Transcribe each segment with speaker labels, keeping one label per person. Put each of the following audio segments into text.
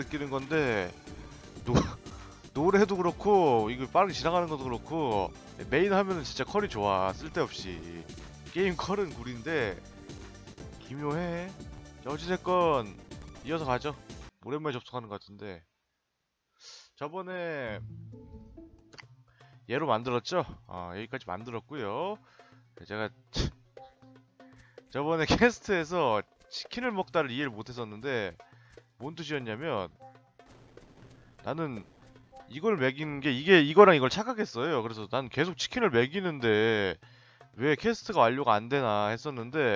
Speaker 1: 느끼는 건데 노, 노래도 그렇고 이거 빠르게 지나가는 것도 그렇고 메인 하면은 진짜 컬이 좋아. 쓸데없이 게임 컬은 구린데 기묘해. 자, 어찌됐건 이어서 가죠. 오랜만에 접속하는 것 같은데 저번에 얘로 만들었죠? 여기까지 만들었고요. 제가 저번에 캐스트에서 치킨을 먹다를 이해를 못했었는데 뭔 뜻이었냐면 나는 이걸 먹이는 게 이거랑 이걸 착각했어요. 그래서 난 계속 치킨을 먹이는데 왜 퀘스트가 완료가 안 되나 했었는데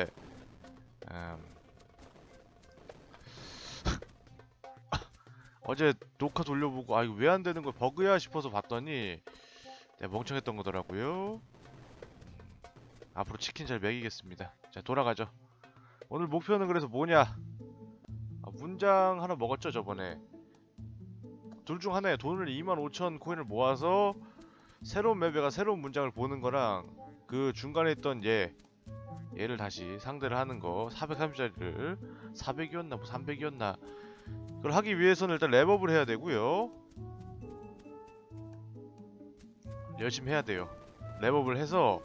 Speaker 1: 어제 녹화 돌려보고 이거 왜 안 되는 거야 버그야 싶어서 봤더니 내가 멍청했던 거더라고요. 앞으로 치킨 잘 먹이겠습니다. 자, 돌아가죠. 오늘 목표는 그래서 뭐냐? 문장 하나 먹었죠 저번에. 둘 중 하나에 돈을 25,000 코인을 모아서 새로운 맵에가 새로운 문장을 보는 거랑 그 중간에 있던 얘를 다시 상대를 하는 거 430짜리를 400이었나 뭐 300이었나 그걸 하기 위해서는 일단 랩업을 해야 되고요. 열심히 해야 돼요. 랩업을 해서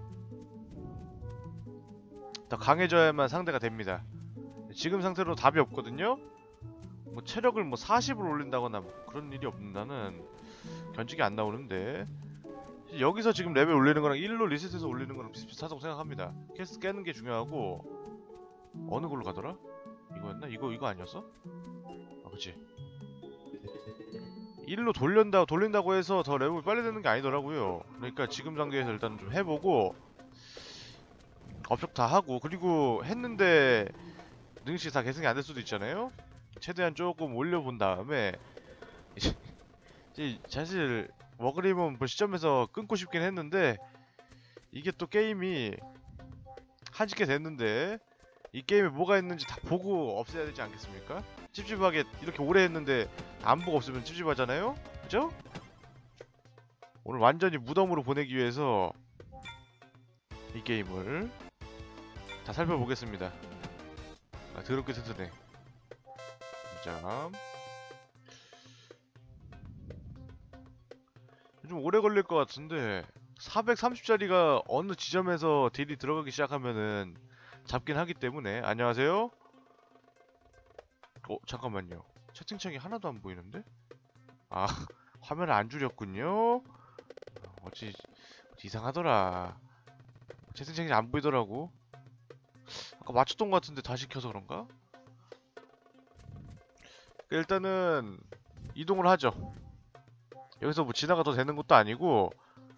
Speaker 1: 더 강해져야만 상대가 됩니다. 지금 상태로 답이 없거든요. 뭐 체력을 뭐 40을 올린다거나 뭐 그런 일이 없는다는 견적이 안 나오는데 여기서 지금 레벨 올리는 거랑 1로 리셋해서 올리는 거랑 비슷비슷하다고 생각합니다. 캐스트 깨는 게 중요하고 어느 걸로 가더라? 이거였나? 이거 아니었어? 그치. 1로 돌린다고 해서 더 레벨이 빨리 되는 게 아니더라고요. 그러니까 지금 단계에서 일단 좀 해보고 업적 다 하고 그리고 했는데 능력치 다 계승이 안 될 수도 있잖아요? 최대한 조금 올려본 다음에 이제 사실 워그림은 뭐 시점에서 끊고 싶긴 했는데 이게 또 게임이 한짓게 됐는데 이 게임에 뭐가 있는지 다 보고 없애야 되지 않겠습니까? 찝찝하게 이렇게 오래 했는데 안 보고 없으면 찝찝하잖아요? 그죠? 오늘 완전히 무덤으로 보내기 위해서 이 게임을 다 살펴보겠습니다. 더럽게 튼튼해. 자, 좀 오래 걸릴 것 같은데 430짜리가 어느 지점에서 딜이 들어가기 시작하면은 잡긴 하기 때문에. 안녕하세요? 잠깐만요. 채팅창이 하나도 안 보이는데? 화면을 안 줄였군요? 어찌 이상하더라. 채팅창이 안 보이더라고. 아까 맞췄던 것 같은데 다시 켜서 그런가? 일단은 이동을 하죠. 여기서 뭐 지나가도 되는 것도 아니고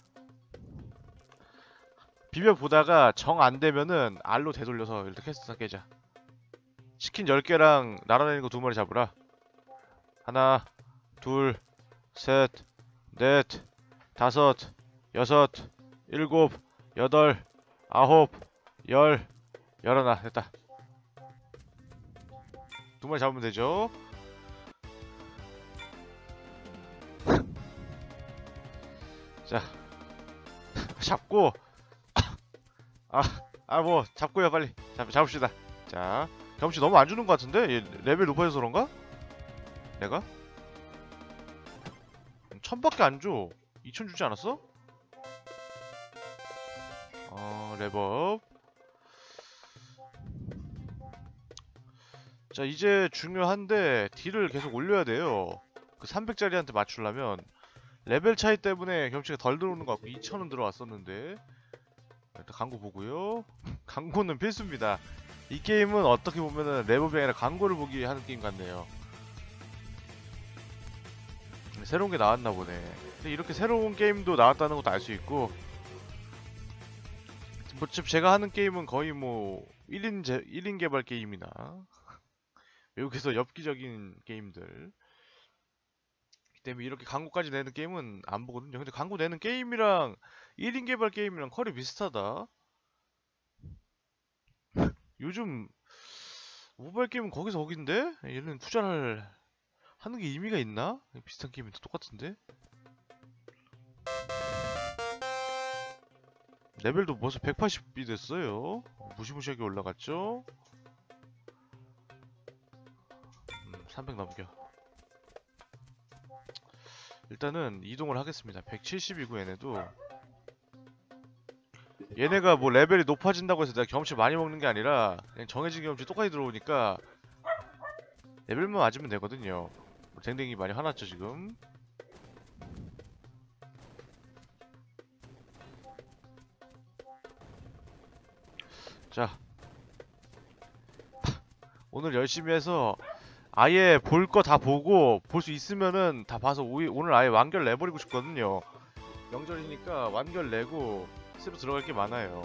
Speaker 1: 비벼보다가 정 안되면은 R로 되돌려서 일단 캐스트 깨자. 치킨 10개랑 날아다니는 거 2마리 잡으라. 하나, 둘, 셋, 넷, 다섯, 여섯, 일곱, 여덟, 아홉, 열, 열하나. 됐다. 2마리 잡으면 되죠. 자, 잡고 뭐 잡고요. 빨리 잡읍시다. 자, 경험치 너무 안 주는 것 같은데? 얘 레벨 높아져서 그런가? 내가? 1000밖에 안 줘. 2000 주지 않았어? 랩업. 자, 이제 중요한데 딜을 계속 올려야 돼요. 그 300짜리한테 맞추려면 레벨 차이 때문에 경험치가 덜 들어오는 것 같고 2000은 들어왔었는데 일단 광고 보고요. 광고는 필수입니다. 이 게임은 어떻게 보면은 랩업이 아니라 광고를 보기 하는 게임 같네요. 새로운 게 나왔나 보네. 이렇게 새로운 게임도 나왔다는 것도 알 수 있고 뭐 제가 하는 게임은 거의 뭐 1인 개발 게임이나 외국에서 엽기적인 게임들 그 때문에 이렇게 광고까지 내는 게임은 안 보거든요. 근데 광고 내는 게임이랑 1인 개발 게임이랑 퀄이 비슷하다. 요즘 모바일 게임은 거기서 거긴데? 얘는 투자를 하는 게 의미가 있나? 비슷한 게임이 똑같은데? 레벨도 벌써 180이 됐어요. 무시무시하게 올라갔죠? 300 넘겨. 일단은 이동을 하겠습니다. 170이고 얘네도. 얘네가 뭐 레벨이 높아진다고 해서 내가 경험치 많이 먹는 게 아니라 그냥 정해진 경험치 똑같이 들어오니까 레벨만 맞으면 되거든요. 댕댕이 많이 화났죠 지금. 자, 오늘 열심히 해서 아예 볼 거 다 보고 볼 수 있으면은 다 봐서 오늘 아예 완결 내버리고 싶거든요. 명절이니까 완결 내고 새로 들어갈 게 많아요.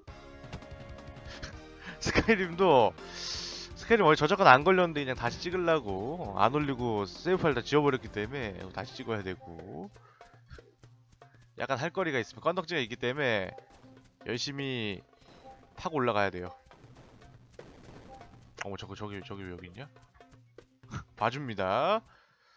Speaker 1: 스카이림도 스카이림 원래 저작권 안 걸렸는데 그냥 다시 찍으려고 안 올리고 세이브 파일 다 지워버렸기 때문에 다시 찍어야 되고, 약간 할 거리가 있으면 건덕지가 있기 때문에 열심히 타고 올라가야 돼요. 어머 저기 왜 여기 있냐? 봐줍니다.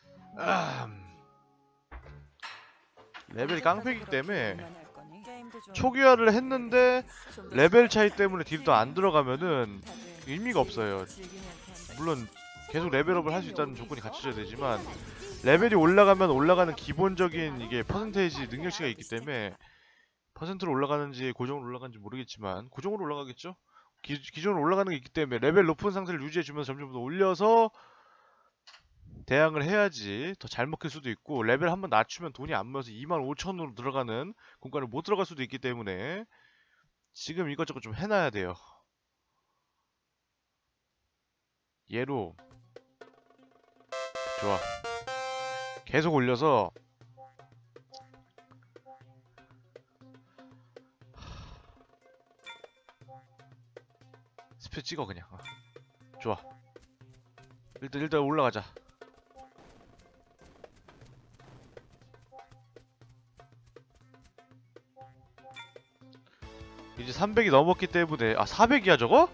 Speaker 1: 레벨이 깡패이기 때문에 초기화를 했는데 레벨 차이 때문에 딜도 안 들어가면은 의미가 없어요. 물론 계속 레벨업을 할 수 있다는 조건이 갖춰져야 되지만 레벨이 올라가면 올라가는 기본적인 이게 퍼센테이지 능력치가 있기 때문에 퍼센트로 올라가는지 고정으로 올라가는지 모르겠지만 고정으로 올라가겠죠? 기존으로 올라가는 게 있기 때문에 레벨 높은 상태를 유지해주면서 점점 더 올려서 대항을 해야지 더 잘 먹힐 수도 있고, 레벨 한번 낮추면 돈이 안 모여서 25,000으로 들어가는 공간을 못 들어갈 수도 있기 때문에 지금 이것저것 좀 해놔야 돼요. 얘로 좋아, 계속 올려서 스페 찍어 그냥. 좋아, 일단 올라가자. 이제 300이 넘었기 때문에 400이야 저거?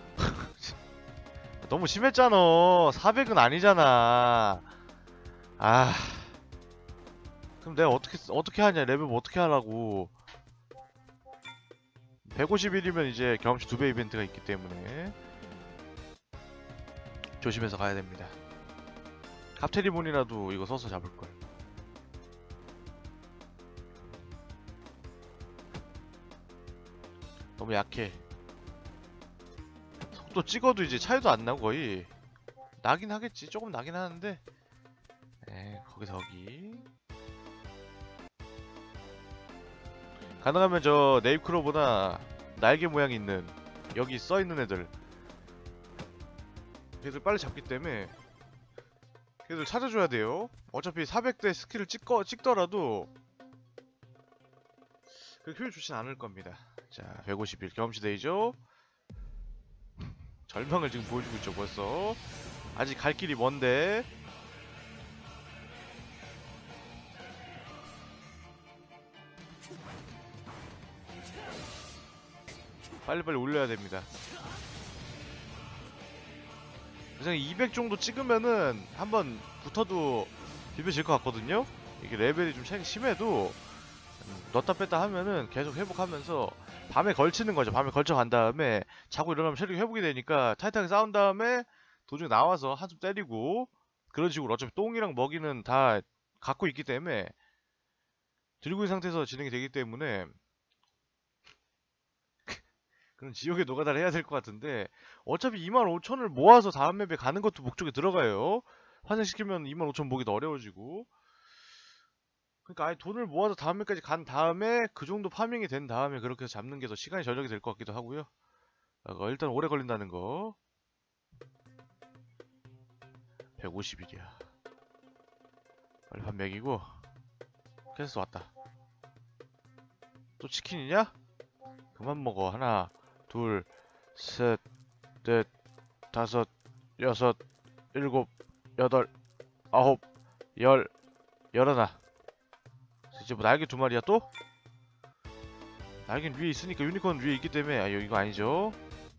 Speaker 1: 너무 심했잖아. 400은 아니잖아. 아, 그럼 내가 어떻게 하냐? 레벨 뭐 어떻게 하라고? 151이면 이제 경험치 2배 이벤트가 있기 때문에 조심해서 가야 됩니다. 카테리몬이라도 이거 써서 잡을걸. 너무 약해. 속도 찍어도 이제 차이도 안 나고 거의. 나긴 하겠지. 조금 나긴 하는데. 거기서 거기. 가능하면 저 네잎크로보다 날개 모양 있는 여기 써있는 애들, 걔들 빨리 잡기 때문에 걔들 찾아줘야 돼요. 어차피 400대 스킬을 찍더라도 그 효율 좋진 않을 겁니다. 자, 151 경험치 데이죠. 절망을 지금 보여주고 있죠 벌써. 아직 갈 길이 먼데. 빨리빨리 올려야 됩니다. 그냥 200 정도 찍으면은 한번 붙어도 비벼질 것 같거든요. 이게 레벨이 좀 차이가 심해도 넣다 뺐다 하면은 계속 회복하면서 밤에 걸치는 거죠. 밤에 걸쳐 간 다음에 자고 일어나면 체력이 회복이 되니까 타이트하게 싸운 다음에 도중에 나와서 한숨 때리고 그런 식으로 어차피 똥이랑 먹이는 다 갖고 있기 때문에 들고 있는 상태에서 진행이 되기 때문에 그런 지옥의 노가다를 해야 될 것 같은데, 어차피 25,000을 모아서 다음 맵에 가는 것도 목적에 들어가요. 환생시키면 25,000 모기도 어려워지고. 그러니까 아예 돈을 모아서 다음 맵까지 간 다음에 그 정도 파밍이 된 다음에 그렇게 해서 잡는 게 더 시간이 절약이 될 것 같기도 하고요. 일단 오래 걸린다는 거. 150일이야. 빨리 밥 먹이고. 캐스트 왔다. 또 치킨이냐? 그만 먹어. 하나, 둘, 셋, 넷, 다섯, 여섯, 일곱, 여덟, 아홉, 열, 열하나. 이제 뭐 날개 2마리야 또? 날개는 위에 있으니까 유니콘 위에 있기 때문에 이거 아니죠?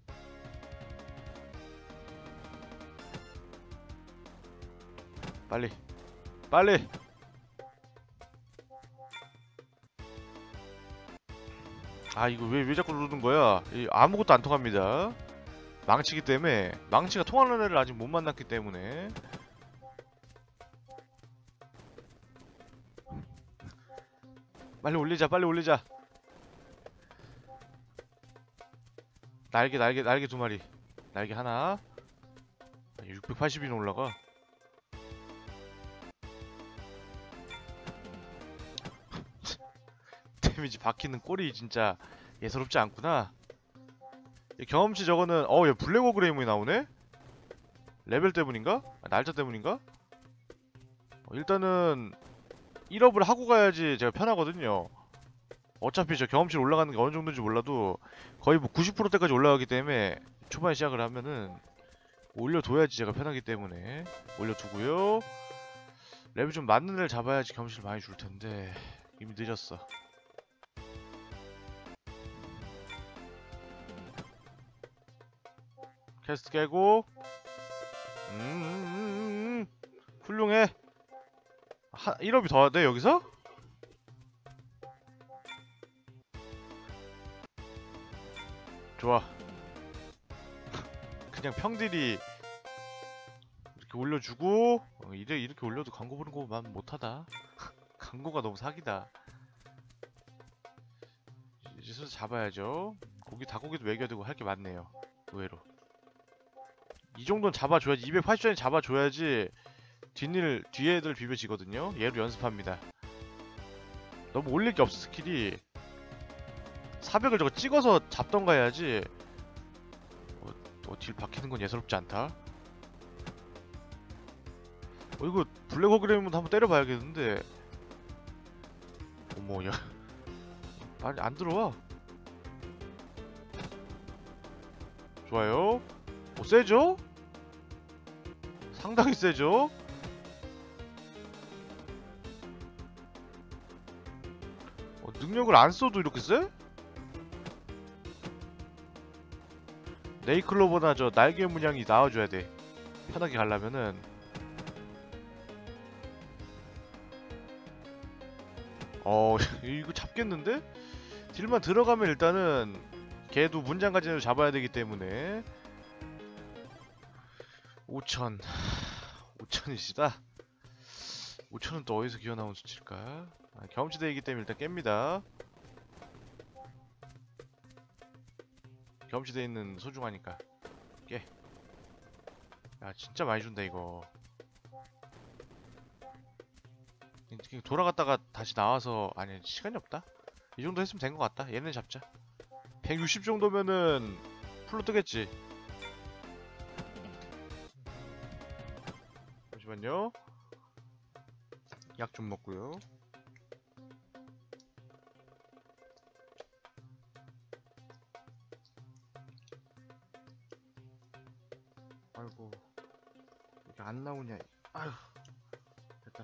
Speaker 1: 빨리 빨리. 이거 왜 자꾸 누르는 거야? 아무것도 안 통합니다. 망치기 때문에. 망치가 통하는 애를 아직 못 만났기 때문에. 빨리 올리자, 빨리 올리자. 날개 두 마리. 날개 하나. 680이나 올라가. 데미지 박히는 꼴이 진짜 예사롭지 않구나. 경험치 저거는 얘 블랙 오그레이몬이 나오네? 레벨 때문인가? 날짜 때문인가? 일단은 1업을 하고 가야지 제가 편하거든요. 어차피 저 경험치 올라가는 게 어느 정도인지 몰라도 거의 뭐 90%대까지 올라가기 때문에 초반에 시작을 하면은 올려둬야지 제가 편하기 때문에 올려두고요. 레벨 좀 맞는 애를 잡아야지 경험치를 많이 줄 텐데 이미 늦었어. 퀘스트 깨고 훌륭해. 1업이 더 돼 여기서? 좋아. 그냥 평딜이 이렇게 올려주고 이렇게 올려도 광고 보는 거만 못하다. 광고가 너무 사기다. 이제 슬슬 잡아야죠. 닭고기도 먹여야 되고 할 게 많네요. 의외로 이 정도는 잡아줘야지. 280전에 잡아줘야지 뒤에 애들 비벼지거든요. 얘로 연습합니다. 너무 올릴 게 없어. 스킬이 400을 저거 찍어서 잡던가 해야지. 딜 박히는 건 예사롭지 않다. 이거 블랙 호그레이몬도 한번 때려봐야겠는데. 어머, 야, 빨리 안 들어와. 좋아요. 세죠? 상당히 세죠? 능력을 안 써도 이렇게 세? 네이클로버나 저 날개 문양이 나와줘야 돼. 편하게 가려면은. 이거 잡겠는데? 딜만 들어가면 일단은 걔도 문장 가진 애를 잡아야 되기 때문에 5,000이시다. 5,000은 또 어디서 기어나온 수치일까? 경험치 대이기 때문에 일단 깹니다. 경험치 대 있는 소중하니까 깨. 야 진짜 많이 준다 이거. 돌아갔다가 다시 나와서 아니 시간이 없다. 이 정도 했으면 된 것 같다. 얘네 잡자. 160 정도면은 풀로 뜨겠지. 잠시만요. 약 좀 먹고요. 아이고 이게 안 나오냐. 아휴 됐다.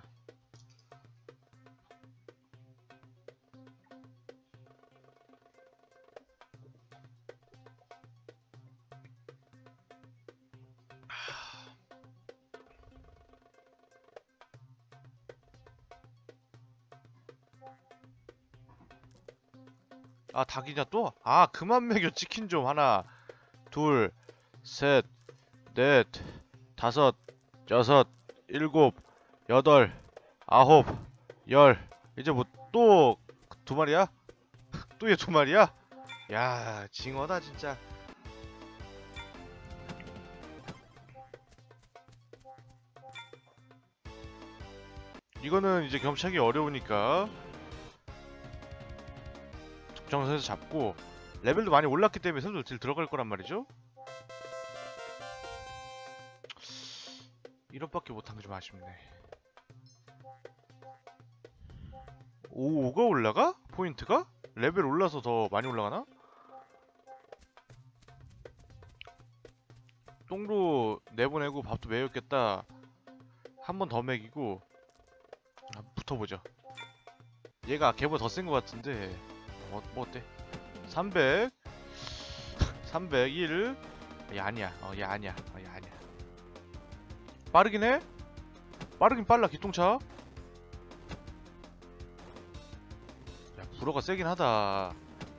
Speaker 1: 닭이냐 또? 그만 먹여. 치킨 좀. 하나 둘 셋 넷 다섯 여섯 일곱 여덟 아홉 열. 이제 뭐 또 두 마리야? 또 얘 두 마리야? 야 징어다 진짜. 이거는 이제 경험치하기 어려우니까 적정선에서 잡고 레벨도 많이 올랐기 때문에 선수 딜 들어갈 거란 말이죠. 1업밖에 못한 게 좀 아쉽네. 5가 올라가? 포인트가? 레벨 올라서 더 많이 올라가나? 똥도 내보내고 밥도 매였겠다. 한 번 더 먹이고 붙어보자. 얘가 걔보다 더 센 것 같은데 뭐 어때? 300 301 얘 아니야. 얘 아니야. 얘 아니야. 빠르긴 해? 빠르긴 빨라. 기똥차. 야 불어가 세긴 하다.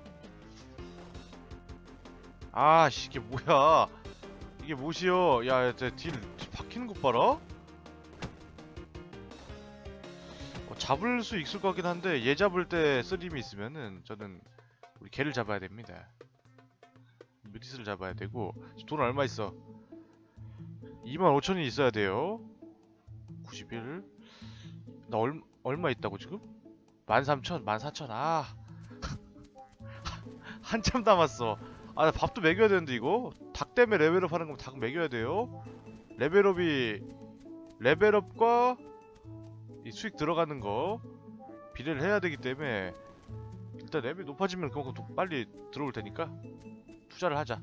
Speaker 1: 아씨 이게 뭐야. 이게 뭐시여. 야 딜 박히는 것 봐라. 잡을 수 있을 것 같긴 한데 얘 잡을 때 쓰림이 있으면은 저는 우리 걔를 잡아야 됩니다. 뮤디스를 잡아야 되고. 돈 얼마 있어? 25,000이 있어야 돼요. 91. 나 얼마 있다고 지금? 13,000, 14,000. 아 한참 남았어. 아 나 밥도 먹여야 되는데 이거? 닭 때문에 레벨업 하는 거면 닭 먹여야 돼요. 레벨업과 이 수익 들어가는 거 비례를 해야 되기 때문에 일단 레벨 높아지면 그만큼 더 빨리 들어올 테니까 투자를 하자.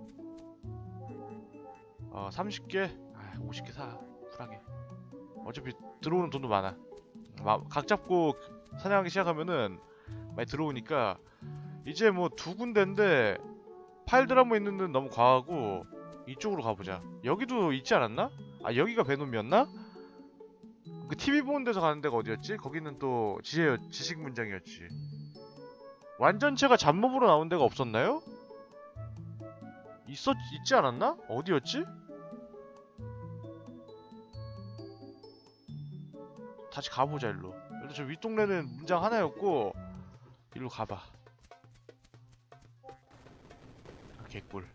Speaker 1: 30개? 50개 사. 쿨하게. 어차피 들어오는 돈도 많아. 각 잡고 사냥하기 시작하면은 많이 들어오니까. 이제 뭐 두 군데인데 파일들 한번 있는 데는 너무 과하고 이쪽으로 가보자. 여기도 있지 않았나? 여기가 베놈이었나? 그 TV 보는 데서 가는 데가 어디였지? 거기는 또 지식 문장이었지. 완전체가 잡몹으로 나온 데가 없었나요? 있지 않았나? 어디였지? 다시 가보자 일로. 일단 저 윗동네는 문장 하나였고 일로 가봐. 개꿀.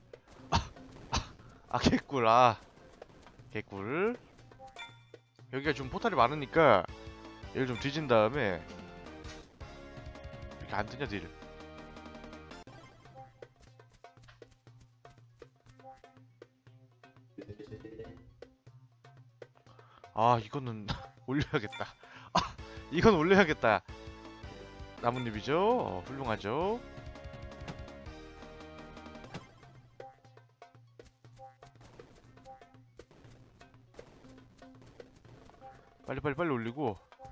Speaker 1: 개꿀. 개꿀. 여기가 좀 포탈이 많으니까 얘를 좀 뒤진 다음에 이렇게 안 뜨냐 딜. 이거는 올려야겠다. 이건 올려야겠다. 나뭇잎이죠? 훌륭하죠? 빨리 올리고.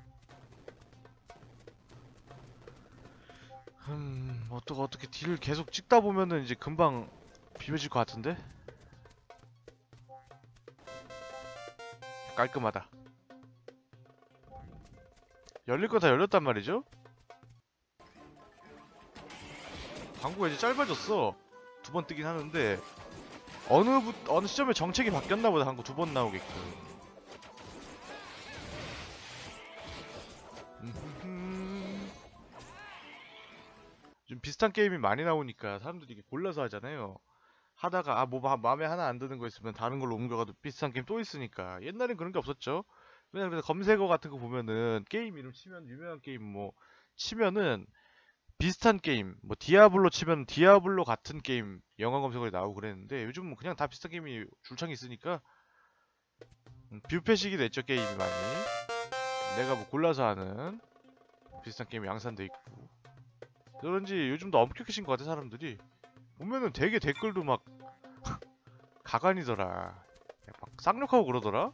Speaker 1: 어떻게 딜 계속 찍다 보면은 이제 금방 비벼질 것 같은데? 깔끔하다. 열릴 거 다 열렸단 말이죠? 광고가 이제 짧아졌어. 2번 뜨긴 하는데 어느 시점에 정책이 바뀌었나 보다. 광고 2번 나오게끔. 좀 비슷한 게임이 많이 나오니까 사람들이 이게 골라서 하잖아요. 하다가 뭐 마음에 하나 안 드는 거 있으면 다른 걸로 옮겨가도 비슷한 게임 또 있으니까. 옛날엔 그런 게 없었죠. 그냥 그래서 검색어 같은 거 보면은 게임 이름 치면 유명한 게임 뭐 치면은 비슷한 게임 뭐 디아블로 치면 디아블로 같은 게임 영화 검색어에 나오고 그랬는데 요즘은 그냥 다 비슷한 게임이 줄창이 있으니까 뷰페식이 됐죠 게임이 많이. 내가 뭐 골라서 하는 비슷한 게임 양산돼 있고. 그런지 요즘도 엄격해진 것 같아 사람들이. 보면은 되게 댓글도 막 가관이더라. 막 쌍욕하고 그러더라.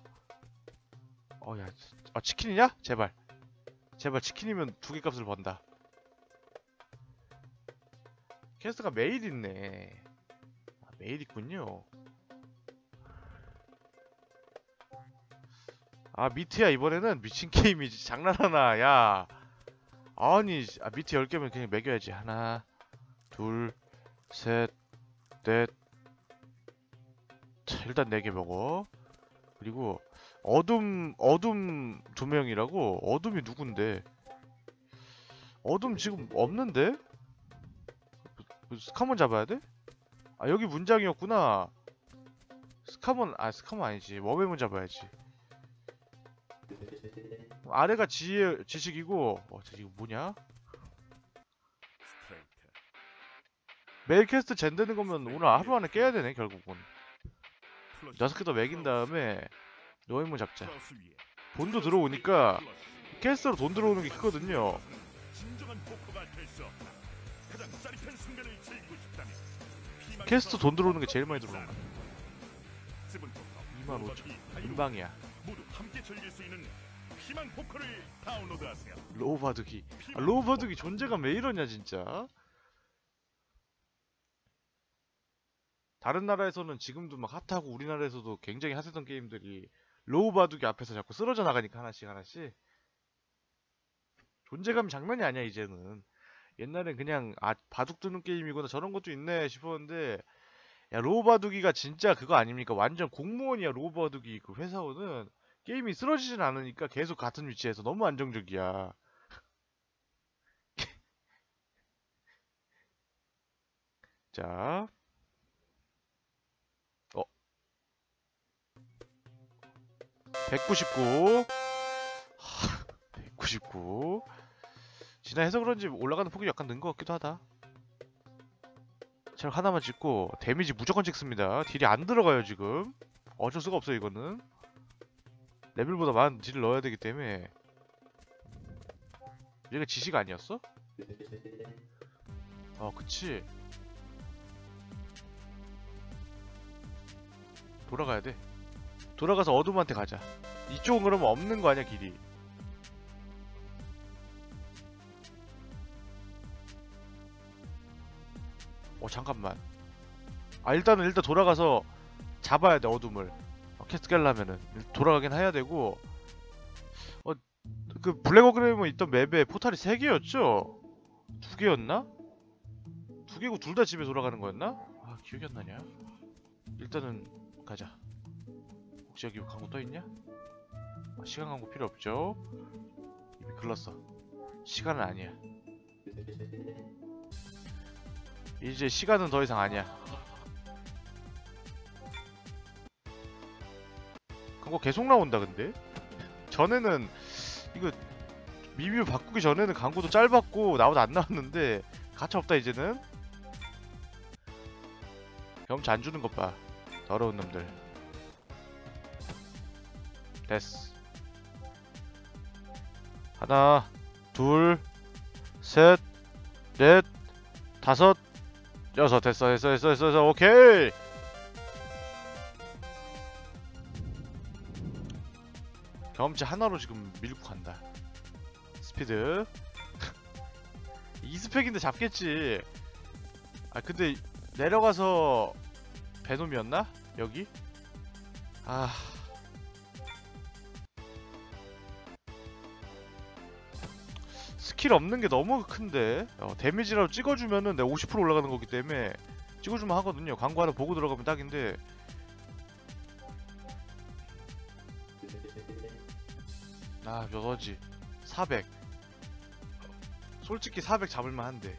Speaker 1: 치킨이냐? 제발 치킨이면 2개 값을 번다. 캐스트가 메일 있네. 메일 있군요. 미트야 이번에는 미친 게임이지. 장난하나 야. 아니 미트 10개면 그냥 매겨야지. 하나 둘 셋 넷. 일단 4개 먹어. 그리고 어둠 2명이라고? 어둠이 누군데? 어둠 지금 없는데? 스카몬 잡아야 돼? 여기 문장이었구나. 스카몬 아니지. 워메몬 잡아야지. 아래가 지식이고. 이거 뭐냐? 매일 퀘스트 젠되는 거면 오늘 하루 안에 깨야 되네 결국은. 6개 더 매긴 다음에 워메몬 잡자. 돈도 들어오니까 퀘스트로 돈 들어오는 게 크거든요. 퀘스트 돈 들어오는 게 제일 많이 들어오는 거야. 25,000 인방이야. 로우 바둑이. 로우 바둑이 존재감 왜 이러냐 진짜. 다른 나라에서는 지금도 막 핫하고 우리나라에서도 굉장히 핫했던 게임들이 로우 바둑이 앞에서 자꾸 쓰러져 나가니까 하나씩 존재감이 장난이 아니야 이제는. 옛날엔 그냥 바둑 두는 게임이구나 저런 것도 있네 싶었는데 야 로우 바둑이가 진짜 그거 아닙니까? 완전 공무원이야 로우 바둑이. 그 회사원은 게임이 쓰러지진 않으니까 계속 같은 위치에서 너무 안정적이야. 자, 199. 199. 지난해서 그런지 올라가는 폭이 약간 는 것 같기도 하다. 체력 하나만 찍고 데미지 무조건 찍습니다. 딜이 안 들어가요 지금. 어쩔 수가 없어요 이거는. 레벨보다 많은 딜을 넣어야 되기 때문에. 얘가 지시가 아니었어? 그치. 돌아가야 돼. 돌아가서 어둠한테 가자. 이쪽은 그러면 없는 거 아니야 길이. 잠깐만. 일단 돌아가서 잡아야 돼 어둠을. 퀘스트 깨려면은 돌아가긴 해야 되고. 그 블랙워그램에 있던 맵에 포탈이 3개였죠? 2개였나? 2개고 둘 다 집에 돌아가는 거였나? 기억이 안 나냐? 일단은 가자. 혹시 여기 광고 떠있냐? 시간 광고 필요 없죠? 이미 글렀어. 시간은 아니야. 이제 시간은 더 이상 아니야. 광고 계속 나온다 근데? 전에는 이거 미묘 바꾸기 전에는 광고도 짧았고 나보다 안 나왔는데 가차 없다 이제는. 경험치 안 주는 것 봐. 더러운 놈들. 됐어. 하나, 둘, 셋, 넷, 다섯, 여섯. 됐어. 오케이. 경험치 하나로 지금 밀고 간다. 스피드. 2스펙인데 잡겠지. 근데 내려가서 베놈이었나? 여기? 스킬 없는 게 너무 큰데. 데미지라도 찍어주면은 내가 50% 올라가는 거기 때문에 찍어주면 하거든요. 광고 하나 보고 들어가면 딱인데. 몇어지? 400. 솔직히 400 잡을만 한데.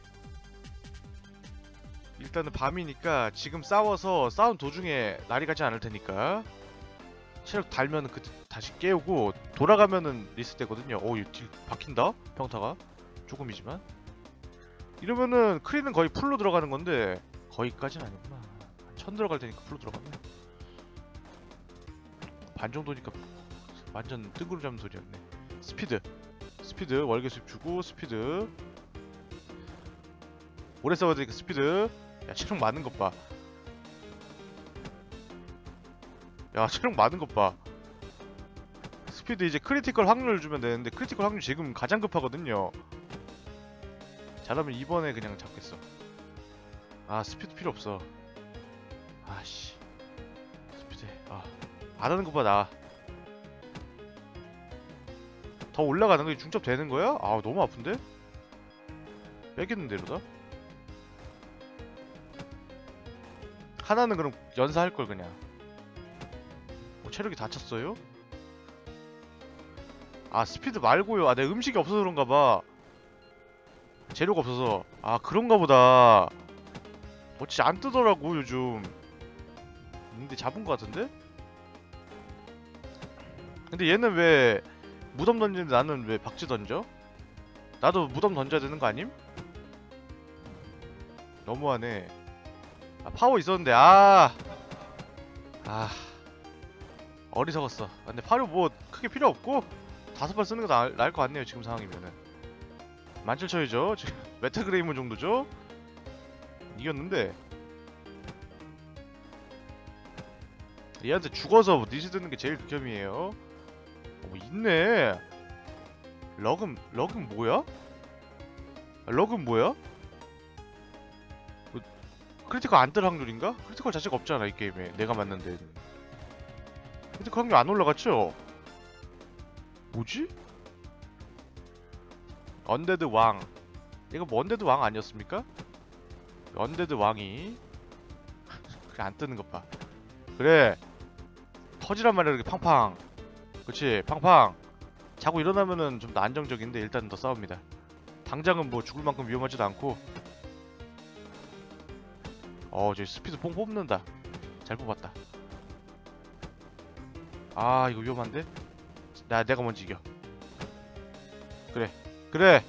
Speaker 1: 일단은 밤이니까 지금 싸워서 싸운 도중에 날이 가지 않을 테니까 체력 달면은 다시 깨우고 돌아가면은 리셋되거든요. 딜 박힌다? 평타가? 조금이지만. 이러면은 크리는 거의 풀로 들어가는 건데 거의까지는 아니구나. 1000 들어갈 테니까 풀로 들어가면 반 정도니까 완전 뜬구름 잡는 소리였네. 스피드 월계 수입 주고 스피드 오래 싸워야 되니까 스피드. 야 체력 많은 것 봐. 야 체력 많은 것 봐. 스피드 이제 크리티컬 확률 주면 되는데 크리티컬 확률 지금 가장 급하거든요. 잘하면 이번에 그냥 잡겠어. 스피드 필요 없어. 씨 스피드. 안 하는 것보다 나아. 더 올라가는 거 중첩 되는 거야? 너무 아픈데? 빼겠는데 이러다? 하나는 그럼 연사할 걸 그냥. 체력이 다 찼어요? 스피드 말고요. 내 음식이 없어서 그런가 봐. 재료가 없어서. 그런가 보다. 진짜 안 뜨더라고 요즘. 근데 잡은 거 같은데? 근데 얘는 왜 무덤 던지는데 나는 왜 박쥐 던져? 나도 무덤 던져야 되는 거 아님? 너무하네. 파워 있었는데. 어리석었어. 근데 파워 뭐 크게 필요 없고 5발 쓰는 게 나을 것 같네요 지금 상황이면은. 17,000이죠 지금. 메타그레이먼 정도죠? 이겼는데 얘한테 죽어서 니즈 드는 게 제일 극혐이에요. 있네. 럭은 뭐야? 럭은 뭐야? 크리티컬 안 뜰 확률인가? 크리티컬 자체가 없잖아 이 게임에. 내가 맞는 데는 크리티컬 확률 안 올라갔죠? 뭐지? 언데드 왕. 이거 뭐 언데드 왕 아니었습니까? 언데드 왕이 그래 안 뜨는 것 봐. 그래 터지란 말이야 이렇게 팡팡. 그렇지. 팡팡. 자고 일어나면은 좀 더 안정적인데 일단 더 싸웁니다. 당장은 뭐 죽을 만큼 위험하지도 않고. 저기 스피드 뽕 뽑는다. 잘 뽑았다. 아 이거 위험한데? 내가 먼저 이겨. 그래 그래.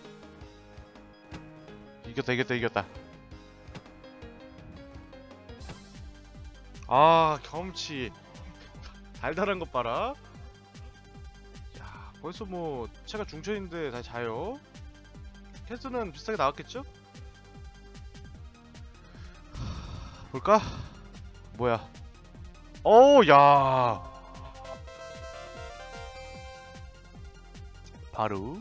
Speaker 1: 이겼다. 아 경험치 달달한 것 봐라. 야 벌써 뭐 채가 중천인데 다 자요. 캐스는 비슷하게 나왔겠죠? 볼까? 뭐야? 야 바로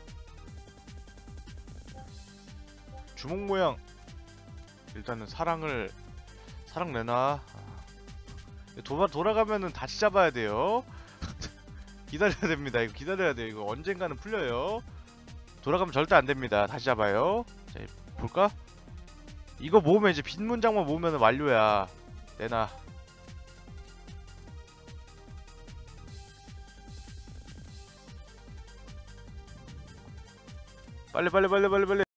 Speaker 1: 주먹 모양. 일단은 사랑 내놔. 돌아가면은 다시 잡아야 돼요. 기다려야 됩니다. 이거 기다려야 돼요. 이거 언젠가는 풀려요. 돌아가면 절대 안 됩니다. 다시 잡아요. 자, 볼까? 이거 모으면 이제 빈 문장만 모으면 완료야. 내놔. 빨리.